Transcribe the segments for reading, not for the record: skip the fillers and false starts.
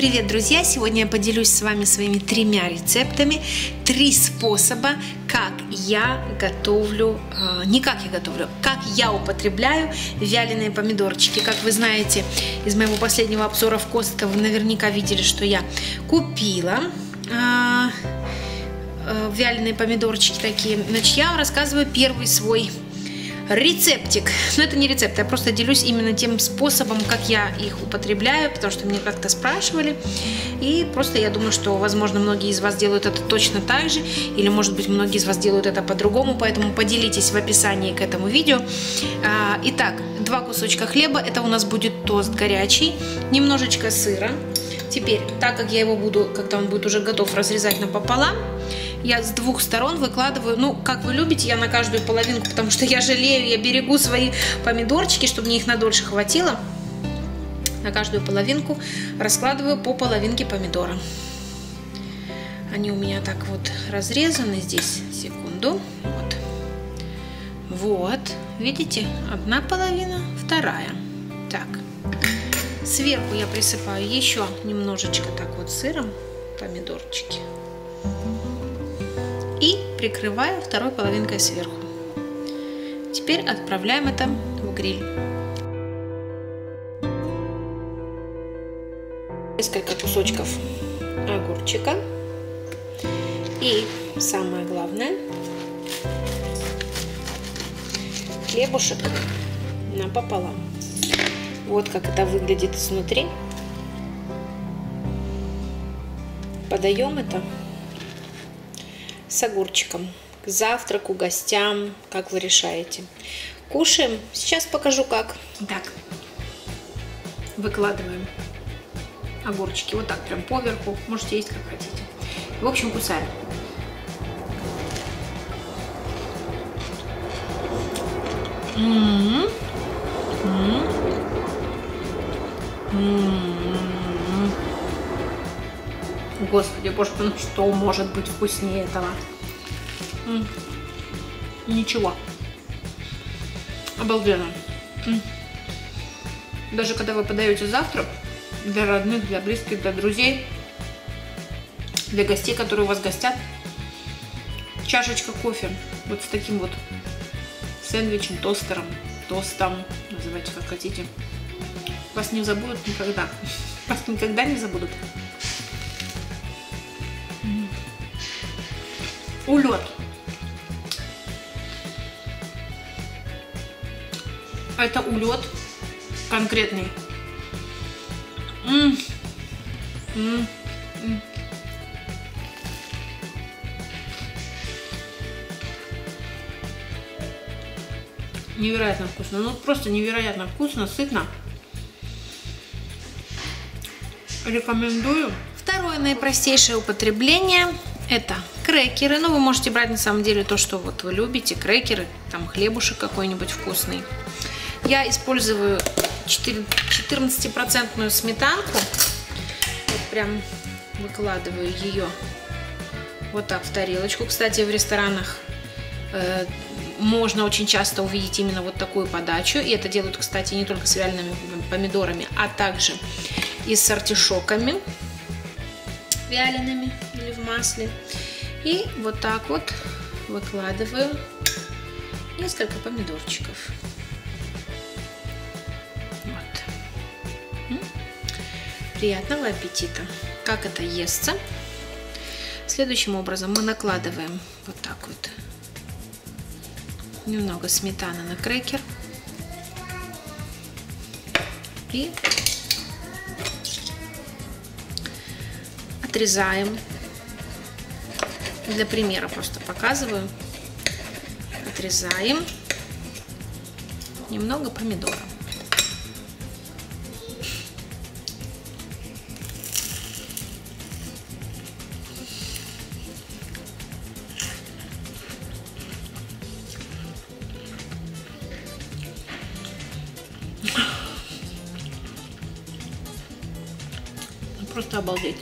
Привет, друзья! Сегодня я поделюсь с вами своими 3 рецептами, 3 способа, как я готовлю, как я употребляю вяленые помидорчики. Как вы знаете, из моего последнего обзора в Costco вы наверняка видели, что я купила вяленые помидорчики такие. Значит, я вам рассказываю первый свой рецептик. Но это не рецепт, я просто делюсь именно тем способом, как я их употребляю, потому что меня как-то спрашивали. И просто я думаю, что, возможно, многие из вас делают это точно так же, или, может быть, многие из вас делают это по-другому, поэтому поделитесь в описании к этому видео. Итак, 2 кусочка хлеба, это у нас будет тост горячий, немножечко сыра. Теперь, так как я его буду, когда он будет уже готов, разрезать напополам, я с 2 сторон выкладываю, ну, как вы любите, я на каждую половинку, потому что я жалею, я берегу свои помидорчики, чтобы мне их надольше хватило. На каждую половинку раскладываю по половинке помидора. Они у меня так вот разрезаны здесь, секунду, вот, видите, одна половина, вторая. Так, сверху я присыпаю еще немножечко так вот сыром помидорчики. И прикрываю второй половинкой сверху. Теперь отправляем это в гриль. Несколько кусочков огурчика. И самое главное, хлебушек напополам. Вот как это выглядит изнутри. Подаем это с огурчиком к завтраку, гостям, как вы решаете. Кушаем. Сейчас покажу как. Так, выкладываем огурчики вот так прям поверху. Можете есть как хотите. В общем, кусаем. Господи, боже, ну что может быть вкуснее этого? Ничего. Обалденно. Даже когда вы подаете завтрак для родных, для близких, для друзей, для гостей, которые у вас гостят, чашечка кофе вот с таким вот сэндвичем, тостом, называйте как хотите. Вас не забудут никогда. Вас никогда не забудут. Улет. Это улет конкретный. Невероятно вкусно. Ну просто невероятно вкусно, сытно. Рекомендую. Второе наипростейшее употребление — это крекеры. Ну, вы можете брать на самом деле то, что вот вы любите. Крекеры, там хлебушек какой-нибудь вкусный. Я использую 14% сметанку. Вот прям выкладываю ее вот так в тарелочку. Кстати, в ресторанах можно очень часто увидеть именно вот такую подачу. И это делают, кстати, не только с вялеными помидорами, а также и с артишоками вялеными или в масле. И вот так вот выкладываю несколько помидорчиков. Вот. Приятного аппетита! Как это естся? Следующим образом мы накладываем вот так вот немного сметаны на крекер и отрезаем. Для примера просто показываю. Отрезаем немного помидора. Просто обалдеть.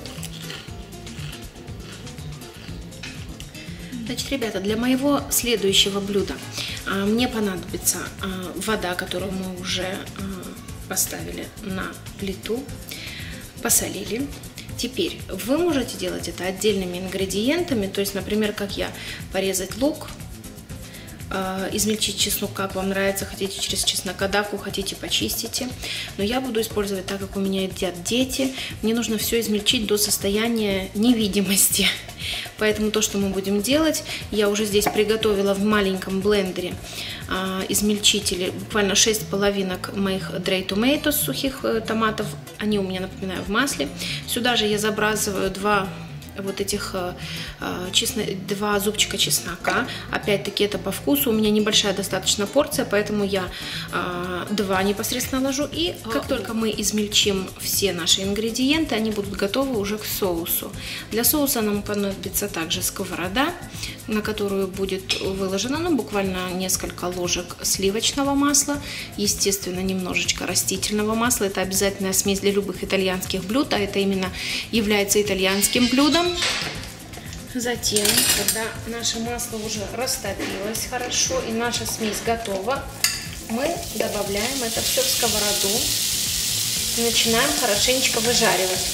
Значит, ребята, для моего следующего блюда мне понадобится вода, которую мы уже поставили на плиту. посолили. Теперь вы можете делать это отдельными ингредиентами, то есть, например, как я, порезать лук, измельчить чеснок, как вам нравится, хотите через чеснокодаку, хотите почистите. Но я буду использовать, так как у меня едят дети, мне нужно все измельчить до состояния невидимости. Поэтому то, что мы будем делать, я уже здесь приготовила в маленьком блендере измельчители, буквально 6 половинок моих Dry Tomatoes, сухих томатов, они у меня, напоминаю, в масле. Сюда же я забрасываю 2 зубчика чеснока. Опять-таки это по вкусу. У меня небольшая достаточно порция, поэтому я 2 непосредственно ложу. И как только мы измельчим все наши ингредиенты, они будут готовы уже к соусу. Для соуса нам понадобится также сковорода, на которую будет выложено буквально несколько ложек сливочного масла, естественно, немножечко растительного масла. Это обязательная смесь для любых итальянских блюд, а это именно является итальянским блюдом. Затем, когда наше масло уже растопилось хорошо и наша смесь готова, мы добавляем это все в сковороду и начинаем хорошенечко выжаривать.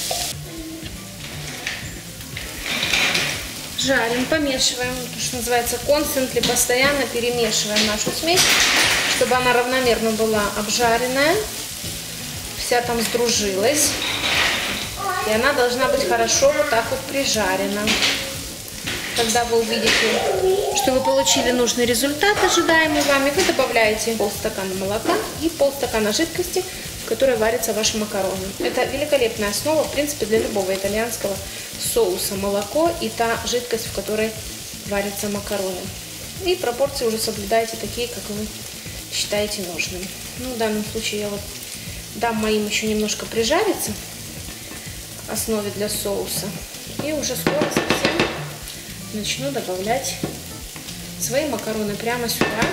Жарим, помешиваем, то, что называется константли, постоянно перемешиваем нашу смесь, чтобы она равномерно была обжаренная, вся там сдружилась. И она должна быть хорошо вот так вот прижарена. Когда вы увидите, что вы получили нужный результат, ожидаемый вами, вы добавляете полстакана молока и полстакана жидкости, в которой варятся ваши макароны. Это великолепная основа, в принципе, для любого итальянского соуса. Молоко и та жидкость, в которой варятся макароны. И пропорции уже соблюдайте такие, как вы считаете нужным. В данном случае я вот дам моим еще немножко прижариться, основе для соуса, и уже скоро совсем начну добавлять свои макароны прямо сюда.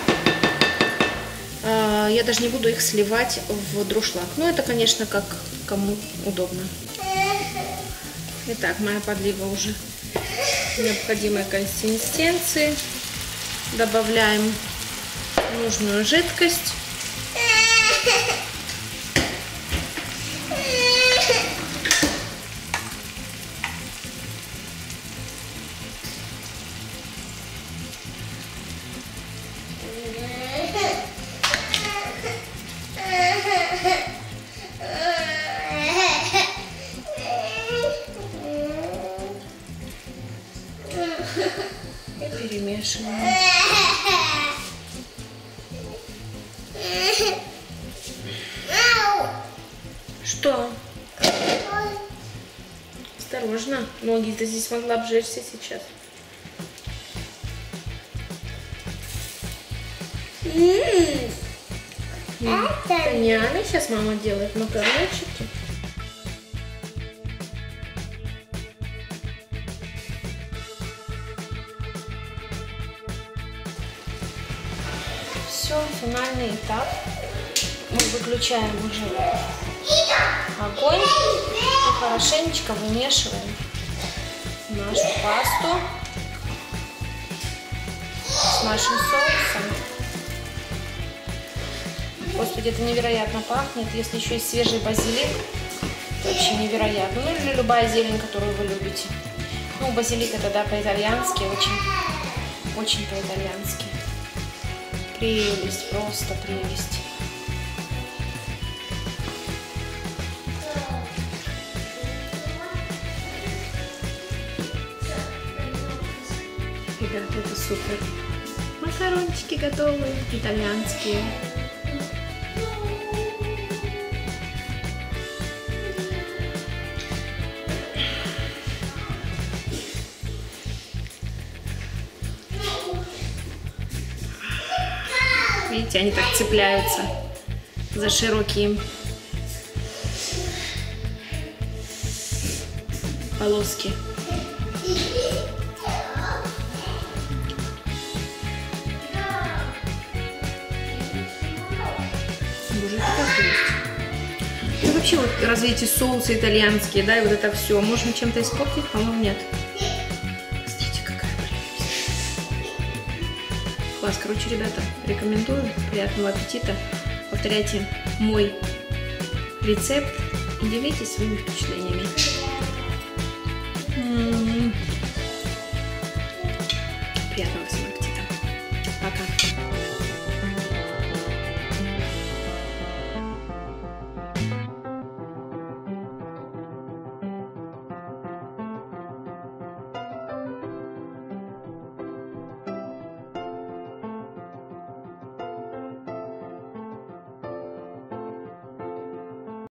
Я даже не буду их сливать в друшлаг, но это, конечно, как кому удобно. Итак, моя подлива уже необходимой консистенции. Добавляем нужную жидкость. И перемешиваем. Что? Осторожно, ноги ты здесь могла обжечься сейчас. Таняна, сейчас мама делает макарончики. Все, финальный этап. Мы выключаем уже огонь и хорошенечко вымешиваем нашу пасту с нашим соусом. Господи, это невероятно пахнет. Если еще есть свежий базилик, это вообще невероятно. Ну или любая зелень, которую вы любите. Ну, базилик это, да, по-итальянски, очень по-итальянски. Прелесть, просто прелесть. Ребята, это супер. Макарончики готовы, итальянские. Видите, они так цепляются за широкие полоски. Боже, это как есть. Ну вообще вот разве эти соусы итальянские, да, и вот это все можно чем-то испортить? По-моему, нет. Класс. Короче, ребята, рекомендую. Приятного аппетита. Повторяйте мой рецепт. и делитесь своими впечатлениями. Приятного